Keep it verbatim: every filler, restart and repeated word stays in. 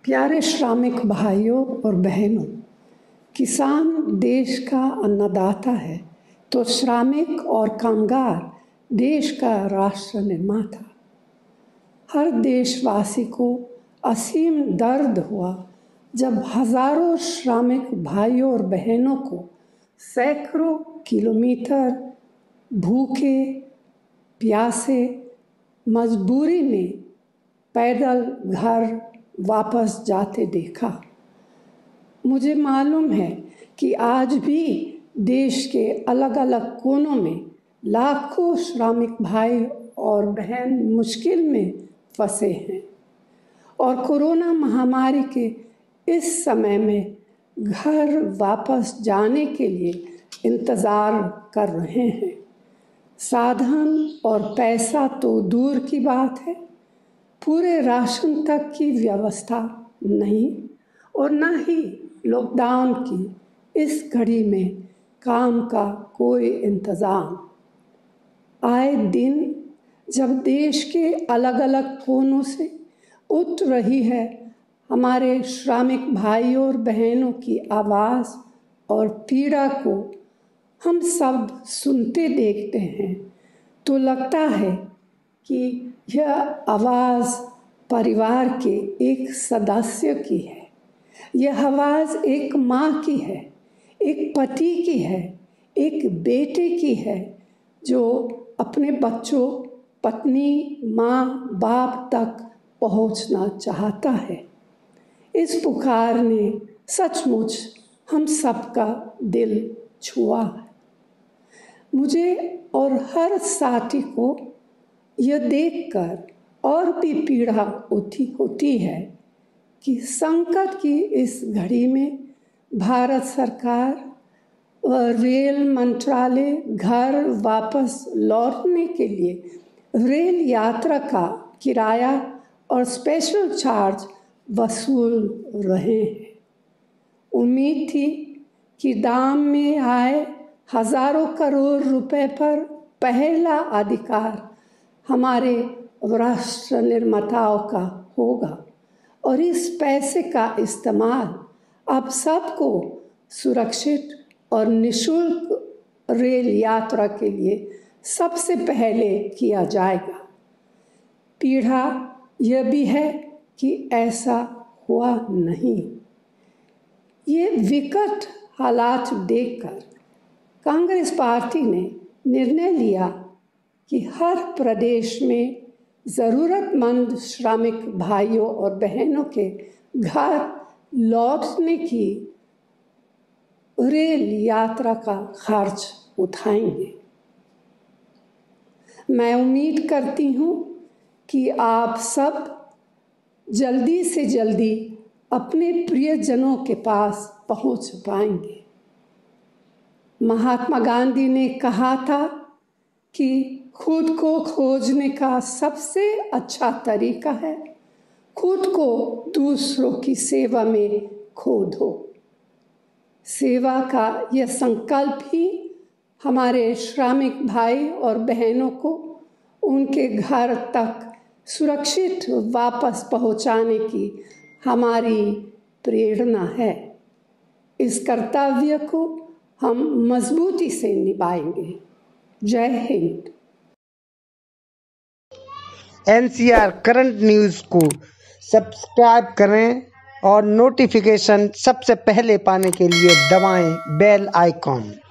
प्यारे श्रमिक भाइयों और बहनों, किसान देश का अन्नदाता है तो श्रमिक और कामगार देश का राष्ट्र निर्माता। हर देशवासी को असीम दर्द हुआ जब हजारों श्रमिक भाइयों और बहनों को सैकड़ों किलोमीटर भूखे प्यासे मजबूरी में पैदल घर वापस जाते देखा। मुझे मालूम है कि आज भी देश के अलग अलग कोनों में लाखों श्रमिक भाई और बहन मुश्किल में फंसे हैं और कोरोना महामारी के इस समय में घर वापस जाने के लिए इंतज़ार कर रहे हैं। साधन और पैसा तो दूर की बात है, पूरे राशन तक की व्यवस्था नहीं और न ही लॉकडाउन की इस घड़ी में काम का कोई इंतज़ाम। आए दिन जब देश के अलग अलग कोनों से उठ रही है हमारे श्रमिक भाइयों और बहनों की आवाज़ और पीड़ा को हम सब सुनते देखते हैं, तो लगता है कि यह आवाज़ परिवार के एक सदस्य की है। यह आवाज़ एक माँ की है, एक पति की है, एक बेटे की है जो अपने बच्चों, पत्नी, माँ बाप तक पहुँचना चाहता है। इस पुकार ने सचमुच हम सबका दिल छुआ है। मुझे और हर साथी को यह देखकर और भी पीड़ा होती होती है कि संकट की इस घड़ी में भारत सरकार और रेल मंत्रालय घर वापस लौटने के लिए रेल यात्रा का किराया और स्पेशल चार्ज वसूल रहे हैं। उम्मीद थी कि दाम में आए हजारों करोड़ रुपए पर पहला अधिकार हमारे राष्ट्र निर्माताओं का होगा और इस पैसे का इस्तेमाल अब सबको सुरक्षित और निःशुल्क रेल यात्रा के लिए सबसे पहले किया जाएगा। पीड़ा यह भी है कि ऐसा हुआ नहीं। ये विकट हालात देखकर कांग्रेस पार्टी ने निर्णय लिया कि हर प्रदेश में ज़रूरतमंद श्रमिक भाइयों और बहनों के घर लौटने की रेल यात्रा का खर्च उठाएंगे। मैं उम्मीद करती हूँ कि आप सब जल्दी से जल्दी अपने प्रियजनों के पास पहुँच पाएंगे। महात्मा गांधी ने कहा था कि खुद को खोजने का सबसे अच्छा तरीका है खुद को दूसरों की सेवा में खो दो। सेवा का यह संकल्प ही हमारे श्रमिक भाई और बहनों को उनके घर तक सुरक्षित वापस पहुंचाने की हमारी प्रेरणा है। इस कर्तव्य को हम मजबूती से निभाएंगे। जय हिंद। एनसीआर करंट न्यूज़ को सब्सक्राइब करें और नोटिफिकेशन सबसे पहले पाने के लिए दबाएं बेल आइकॉन।